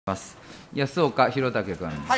安岡弘武君。 はい。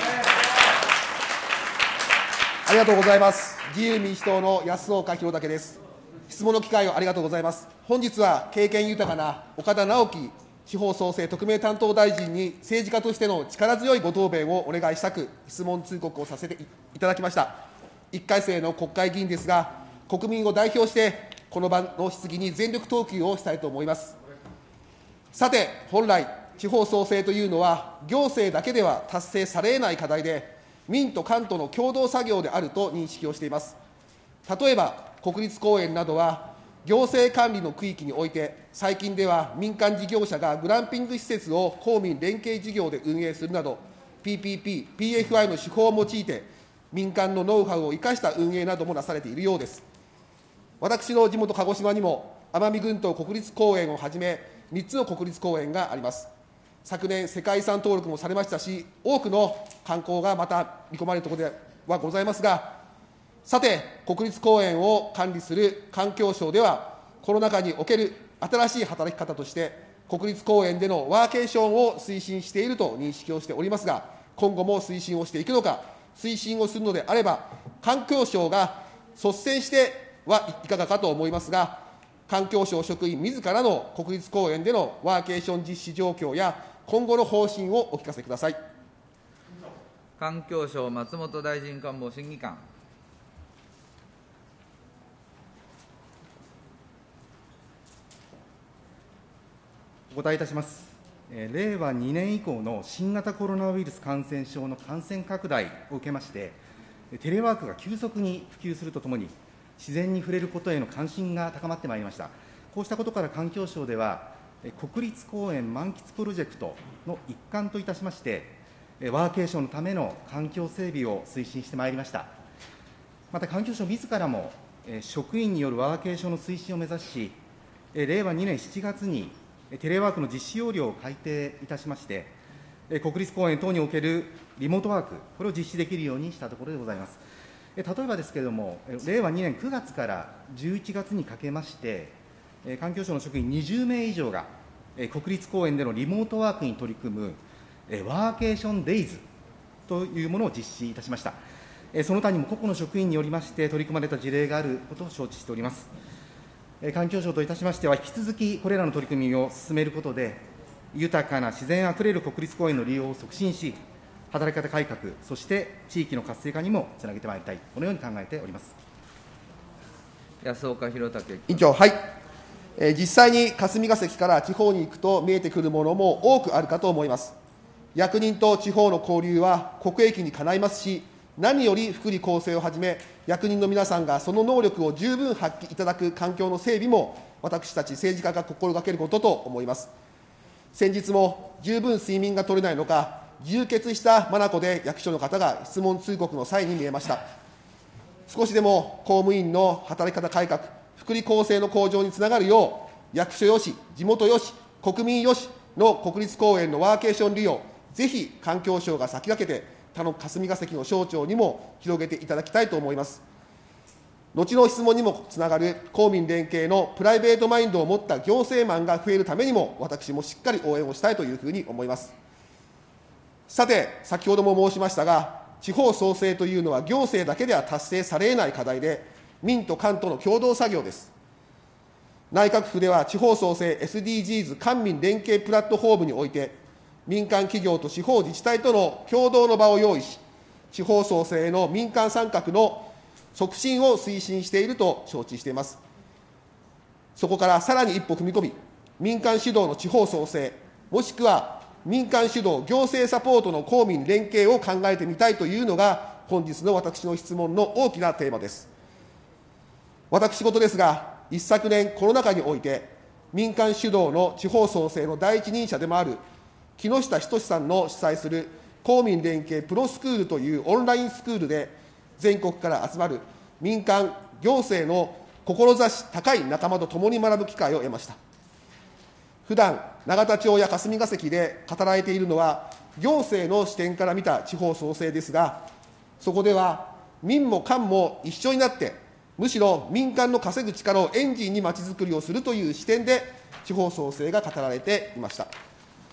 ありがとうございます。自由民主党の安岡弘武です。質問の機会をありがとうございます。本日は経験豊かな岡田直樹地方創生特命担当大臣に政治家としての力強いご答弁をお願いしたく、質問通告をさせていただきました。1回生の国会議員ですが、国民を代表して、この場の質疑に全力投球をしたいと思います。さて、本来、地方創生というのは、行政だけでは達成されない課題で、民と官との共同作業であると認識をしています。例えば、国立公園などは、行政管理の区域において、最近では民間事業者がグランピング施設を公民連携事業で運営するなど、PPP、PFI の手法を用いて、民間のノウハウを生かした運営などもなされているようです。私の地元、鹿児島にも、奄美群島国立公園をはじめ、3つの国立公園があります。昨年、世界遺産登録もされましたし、多くの観光がまた見込まれるところではございますが、さて、国立公園を管理する環境省では、コロナ禍における新しい働き方として、国立公園でのワーケーションを推進していると認識をしておりますが、今後も推進をしていくのか、推進をするのであれば、環境省が率先してはいかがかと思いますが、環境省職員自らの国立公園でのワーケーション実施状況や、今後の方針をお聞かせください。 環境省、松本大臣官房審議官。 お答えいたします。令和2年以降の新型コロナウイルス感染症の感染拡大を受けまして、テレワークが急速に普及するとともに、自然に触れることへの関心が高まってまいりました。こうしたことから環境省では、国立公園満喫プロジェクトの一環といたしまして、ワーケーションのための環境整備を推進してまいりました。また環境省自らも、職員によるワーケーションの推進を目指し、令和2年7月にテレワークの実施要領を改定いたしまして、国立公園等におけるリモートワーク、これを実施できるようにしたところでございます。例えばですけれども、令和2年9月から11月にかけまして、環境省の職員20名以上が、国立公園でのリモートワークに取り組む、ワーケーションデイズというものを実施いたしました。その他にも個々の職員によりまして取り組まれた事例があることを承知しております。環境省といたしましては、引き続きこれらの取り組みを進めることで、豊かな自然あふれる国立公園の利用を促進し、働き方改革、そして地域の活性化にもつなげてまいりたい、このように考えております。 安岡弘武君。 委員長、はい。実際に霞が関から地方に行くと見えてくるものも多くあるかと思います。役人と地方の交流は国益にかないますし、何より福利厚生をはじめ、役人の皆さんがその能力を十分発揮いただく環境の整備も、私たち政治家が心がけることと思います。先日も十分睡眠が取れないのか、充血した眼で役所の方が質問通告の際に見えました。少しでも公務員の働き方改革、福利厚生の向上につながるよう、役所よし、地元よし、国民よしの国立公園のワーケーション利用、ぜひ環境省が先駆けて、他の霞が関の省庁にも広げていただきたいと思います。後の質問にもつながる公民連携のプライベートマインドを持った行政マンが増えるためにも、私もしっかり応援をしたいというふうに思います。さて、先ほども申しましたが、地方創生というのは行政だけでは達成され得ない課題で、民と官との共同作業です。内閣府では地方創生 SDGs 官民連携プラットフォームにおいて、民間企業と地方自治体との共同の場を用意し、地方創生への民間参画の促進を推進していると承知しています。そこからさらに一歩踏み込み、民間主導の地方創生、もしくは民間主導行政サポートの公民連携を考えてみたいというのが、本日の私の質問の大きなテーマです。私事ですが、一昨年コロナ禍において、民間主導の地方創生の第一人者でもある木下仁さんの主催する公民連携プロスクールというオンラインスクールで、全国から集まる民間、行政の志高い仲間と共に学ぶ機会を得ました。普段永田町や霞が関で語られているのは、行政の視点から見た地方創生ですが、そこでは民も官も一緒になって、むしろ民間の稼ぐ力をエンジンにまちづくりをするという視点で、地方創生が語られていました。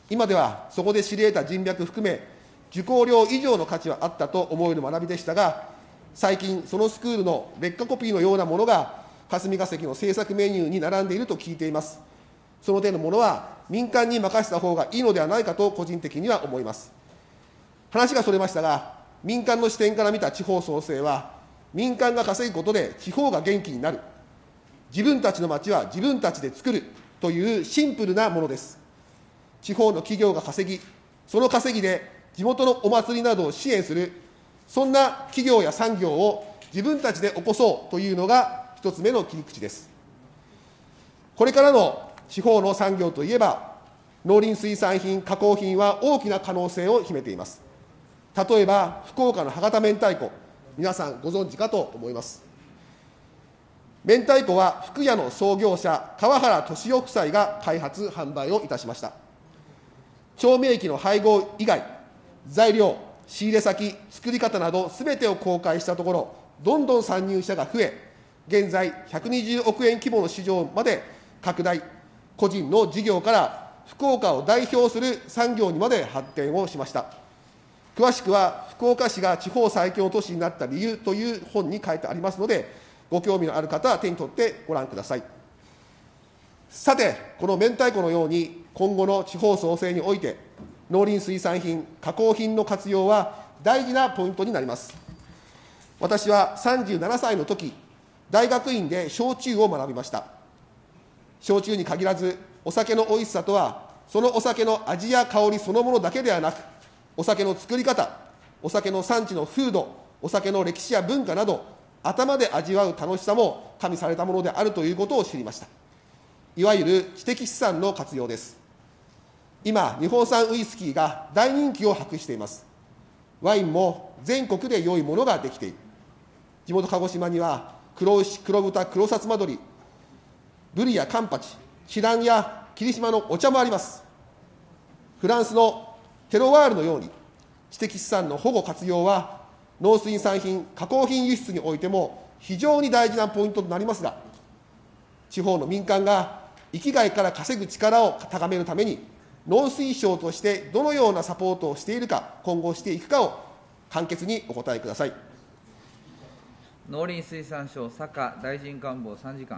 今ではそこで知り得た人脈含め、受講料以上の価値はあったと思える学びでしたが、最近、そのスクールの劣化コピーのようなものが、霞が関の制作メニューに並んでいると聞いています。その点のものは、民間に任せた方がいいのではないかと、個人的には思います。話がそれましたが、民間の視点から見た地方創生は、民間が稼ぐことで地方が元気になる、自分たちの町は自分たちで作るというシンプルなものです。地方の企業が稼ぎ、その稼ぎで地元のお祭りなどを支援する、そんな企業や産業を自分たちで起こそうというのが一つ目の切り口です。これからの地方の産業といえば、農林水産品、加工品は大きな可能性を秘めています。例えば、福岡の博多明太子、皆さんご存知かと思います。明太子は福屋の創業者、川原俊夫夫妻が開発・販売をいたしました。調味液の配合以外、材料、仕入れ先、作り方などすべてを公開したところ、どんどん参入者が増え、現在120億円規模の市場まで拡大、個人の事業から福岡を代表する産業にまで発展をしました。詳しくは、福岡市が地方最強都市になった理由という本に書いてありますので、ご興味のある方は手に取ってご覧ください。さて、この明太子のように、今後の地方創生において、農林水産品、加工品の活用は大事なポイントになります。私は37歳の時、大学院で焼酎を学びました。焼酎に限らず、お酒の美味しさとは、そのお酒の味や香りそのものだけではなく、お酒の作り方、お酒の産地の風土、お酒の歴史や文化など、頭で味わう楽しさも加味されたものであるということを知りました。いわゆる知的資産の活用です。今、日本産ウイスキーが大人気を博しています。ワインも全国で良いものができている。地元鹿児島には、黒牛、黒豚、黒薩摩鶏、ブリやカンパチ、シランや霧島のお茶もあります。フランスのテロワールのように、知的資産の保護活用は、農水産品、加工品輸出においても非常に大事なポイントとなりますが、地方の民間が域外から稼ぐ力を高めるために、農水省としてどのようなサポートをしているか、今後していくかを簡潔にお答えください。 農林水産省、坂大臣官房3時間。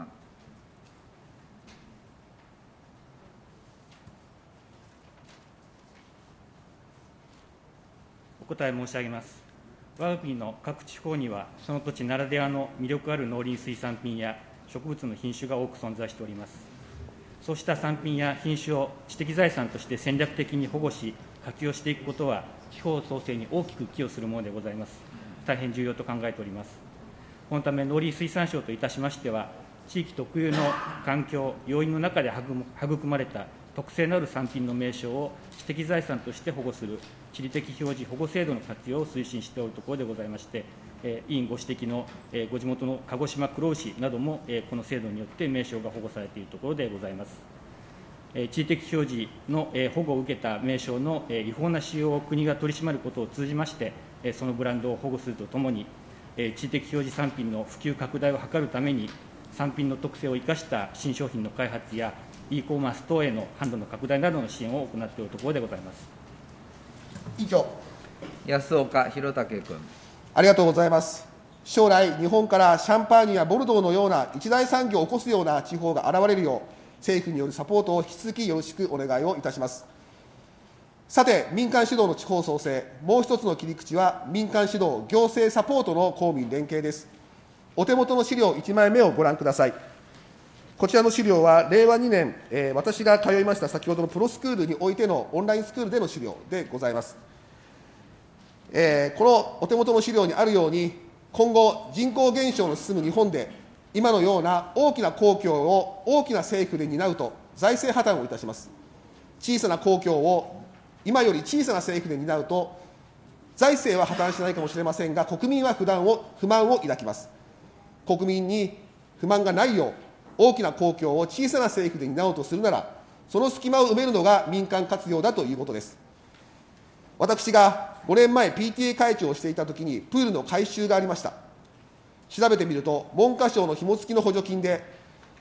お答え申し上げます。我が国の各地方には、その土地ならではの魅力ある農林水産品や植物の品種が多く存在しております。そうした産品や品種を知的財産として戦略的に保護し、活用していくことは、地方創生に大きく寄与するものでございます。大変重要と考えております。このため、農林水産省といたしましては、地域特有の環境、要因の中で育まれた特性のある産品の名称を知的財産として保護する地理的表示保護制度の活用を推進しておるところでございまして、委員ご指摘のご地元の鹿児島黒牛などもこの制度によって名称が保護されているところでございます。地理的表示の保護を受けた名称の違法な使用を国が取り締まることを通じまして、そのブランドを保護するとともに、地理的表示産品の普及拡大を図るために、産品の特性を生かした新商品の開発や、e コマース等への販路の拡大などの支援を行っているところでございます。 以上。 安岡弘武君。 ありがとうございます。将来、日本からシャンパーニュやボルドーのような一大産業を起こすような地方が現れるよう、政府によるサポートを引き続きよろしくお願いをいたします。さて、民間主導の地方創生、もう一つの切り口は、民間主導、行政サポートの公民連携です。お手元の資料1枚目をご覧ください。こちらの資料は、令和2年、私が通いました先ほどのプロスクールにおいてのオンラインスクールでの資料でございます。このお手元の資料にあるように、今後、人口減少の進む日本で、今のような大きな公共を大きな政府で担うと、財政破綻をいたします。小さな公共を今より小さな政府で担うと、財政は破綻しないかもしれませんが、国民は不満を抱きます。国民に不満がないよう、大きな公共を小さな政府で担おうとするなら、その隙間を埋めるのが民間活用だということです。私が5年前、PTA 会長をしていたときに、プールの改修がありました。調べてみると、文科省の紐付きの補助金で、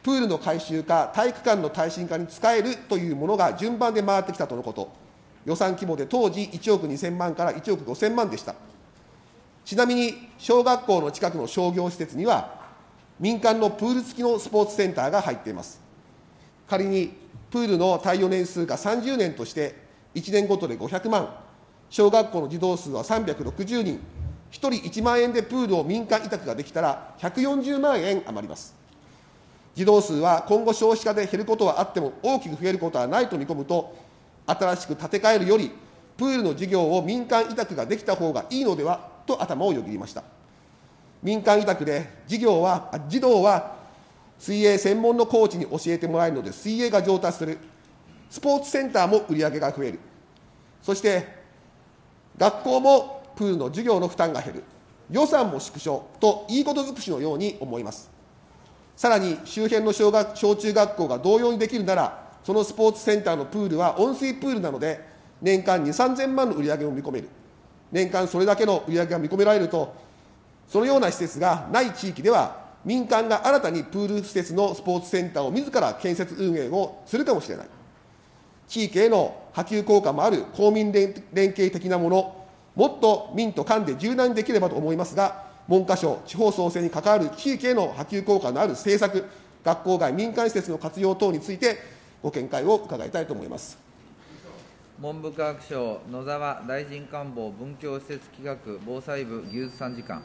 プールの改修か体育館の耐震化に使えるというものが順番で回ってきたとのこと。予算規模で当時1億2000万から1億5000万でした。ちなみに小学校の近くの商業施設には民間のプール付きのスポーツセンターが入っています。仮にプールの耐用年数が30年として1年ごとで500万、小学校の児童数は360人、1人1万円でプールを民間委託ができたら140万円余ります。児童数は今後少子化で減ることはあっても大きく増えることはないと見込むと、新しく建て替えるよりプールの事業を民間委託ができた方がいいのではと頭をよぎりました。民間委託で児童は水泳専門のコーチに教えてもらえるので水泳が上達する、スポーツセンターも売り上げが増える、そして学校もプールの授業の負担が減る、予算も縮小といいこと尽くしのように思います。さらに周辺の小中学校が同様にできるなら、そのスポーツセンターのプールは温水プールなので年間2、3000万の売り上げを見込める。年間それだけの売り上げが見込められると、そのような施設がない地域では民間が新たにプール施設のスポーツセンターを自ら建設運営をするかもしれない。地域への波及効果もある公民連携的なもの、もっと民と官で柔軟にできればと思いますが、文科省、地方創生に関わる地域への波及効果のある政策、学校外民間施設の活用等について、ご見解を伺いたいと思います。 文部科学省、野沢大臣官房文教施設企画防災部技術参事官。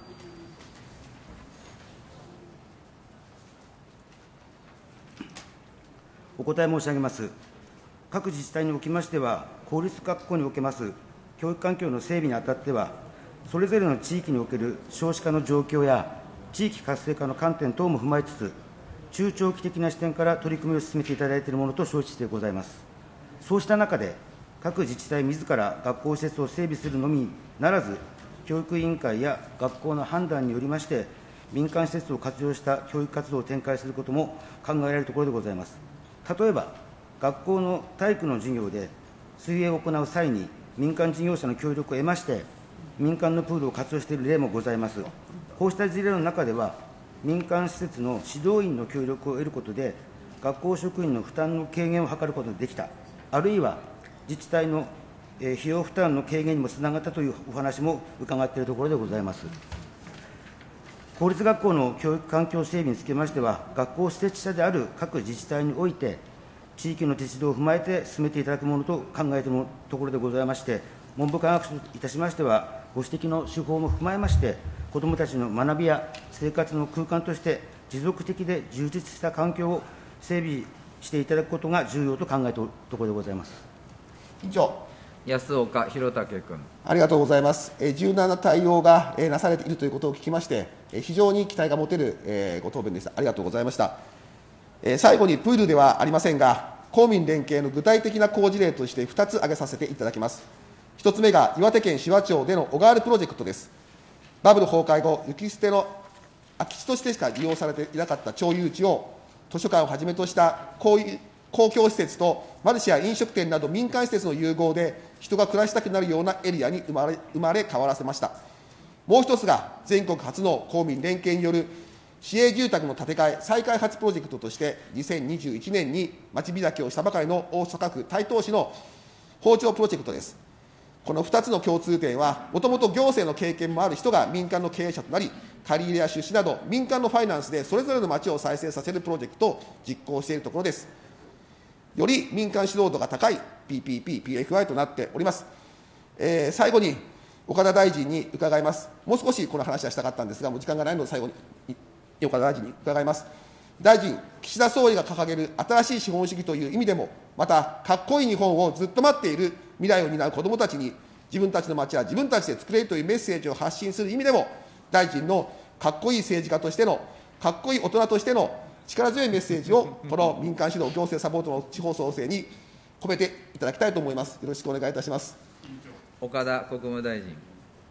お答え申し上げます。各自治体におきましては、公立学校におけます教育環境の整備にあたっては、それぞれの地域における少子化の状況や地域活性化の観点等も踏まえつつ、中長期的な視点から取り組みを進めていただいているものと承知してございます。そうした中で、各自治体みずから学校施設を整備するのみならず、教育委員会や学校の判断によりまして、民間施設を活用した教育活動を展開することも考えられるところでございます。例えば、学校の体育の授業で水泳を行う際に、民間事業者の協力を得まして、民間のプールを活用している例もございます。こうした事例の中では、民間施設の指導員の協力を得ることで、学校職員の負担の軽減を図ることができた、あるいは自治体の費用負担の軽減にもつながったというお話も伺っているところでございます。公立学校の教育環境整備につきましては、学校施設者である各自治体において、地域の実情を踏まえて進めていただくものと考えているところでございまして、文部科学省といたしましては、ご指摘の手法も踏まえまして、子どもたちの学びや生活の空間として、持続的で充実した環境を整備していただくことが重要と考えているところでございます。 以上。 安岡弘武君。 ありがとうございます。柔軟な対応がなされているということを聞きまして、非常に期待が持てるご答弁でした。ありがとうございました。最後にプールではありませんが、公民連携の具体的な好事例として2つ挙げさせていただきます。1つ目が岩手県紫波町での小川プロジェクトです。バブル崩壊後、雪捨ての空き地としてしか利用されていなかった町有地を、図書館をはじめとした公共施設とマルシェや飲食店など民間施設の融合で、人が暮らしたくなるようなエリアに生まれ変わらせました。もう一つが、全国初の公民連携による市営住宅の建て替え再開発プロジェクトとして、2021年に町開きをしたばかりの大阪府台東市の包丁プロジェクトです。この2つの共通点は、もともと行政の経験もある人が民間の経営者となり、借り入れや出資など、民間のファイナンスでそれぞれの町を再生させるプロジェクトを実行しているところです。より民間主導度が高い PPP、PFI となっております。最後に岡田大臣に伺います。もう少しこの話はしたかったんですが、もう時間がないので、最後に岡田大臣に伺います。大臣、岸田総理が掲げる新しい資本主義という意味でも、また、かっこいい日本をずっと待っている未来を担う子どもたちに、自分たちの街は自分たちで作れるというメッセージを発信する意味でも、大臣のかっこいい政治家としての、かっこいい大人としての力強いメッセージを、この民間主導行政サポートの地方創生に込めていただきたいと思います。よろしくお願いいたします。 岡田国務大臣。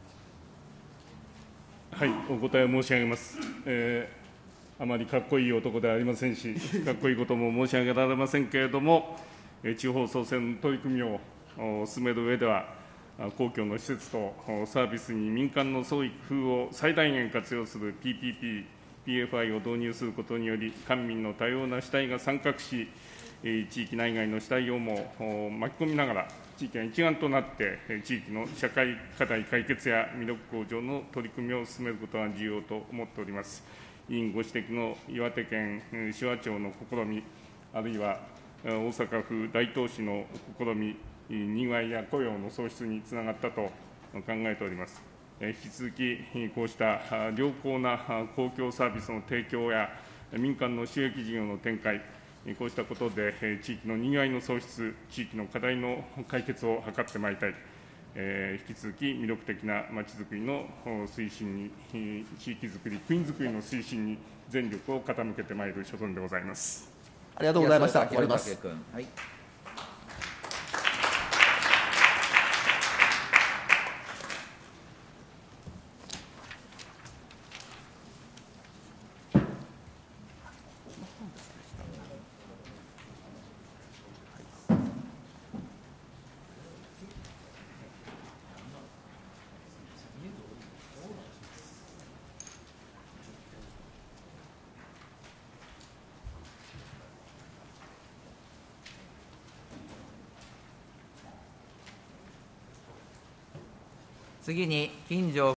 はい、お答え申し上げます。あまりかっこいい男ではありませんし、かっこいいことも申し上げられませんけれども、地方創生の取り組みを進める上では、公共の施設とサービスに民間の創意工夫を最大限活用する PPP、 PFI を導入することにより、官民の多様な主体が参画し、地域内外の主体をも巻き込みながら、地域が一丸となって、地域の社会課題解決や魅力向上の取り組みを進めることが重要と思っております。委員ご指摘の岩手県紫波町の試み、あるいは大阪府大東市の試み、にぎわいや雇用の創出につながったと考えております。引き続き、こうした良好な公共サービスの提供や、民間の収益事業の展開、こうしたことで、地域のにぎわいの創出、地域の課題の解決を図ってまいりたい、引き続き魅力的なまちづくりの推進に、地域づくり、区員づくりの推進に全力を傾けてまいる所存でございます。 ありがとうございました。終わりま東す。 君はい。次に、金城